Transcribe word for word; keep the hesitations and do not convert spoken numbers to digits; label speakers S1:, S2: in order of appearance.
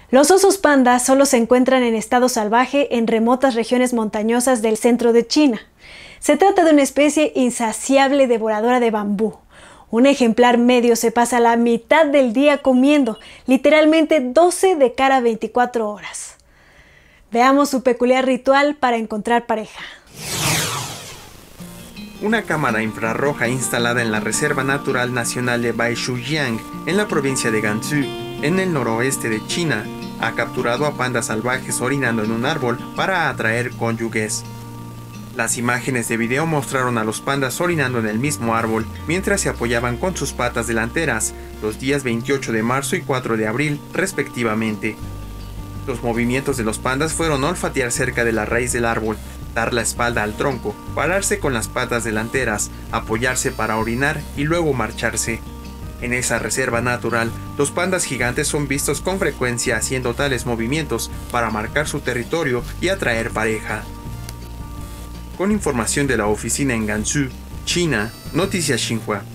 S1: Los osos panda solo se encuentran en estado salvaje en remotas regiones montañosas del centro de China. Se trata de una especie insaciable devoradora de bambú. Un ejemplar medio se pasa la mitad del día comiendo, literalmente doce de cada veinticuatro horas. Veamos su peculiar ritual para encontrar pareja.
S2: Una cámara infrarroja instalada en la Reserva Natural Nacional de Baishujiang, en la provincia de Gansu, en el noroeste de China, ha capturado a pandas salvajes orinando en un árbol para atraer cónyuges. Las imágenes de video mostraron a los pandas orinando en el mismo árbol mientras se apoyaban con sus patas delanteras los días veintiocho de marzo y cuatro de abril, respectivamente. Los movimientos de los pandas fueron olfatear cerca de la raíz del árbol, dar la espalda al tronco, pararse con las patas delanteras, apoyarse para orinar y luego marcharse. En esa reserva natural, los pandas gigantes son vistos con frecuencia haciendo tales movimientos para marcar su territorio y atraer pareja. Con información de la oficina en Gansu, China, Noticias Xinhua.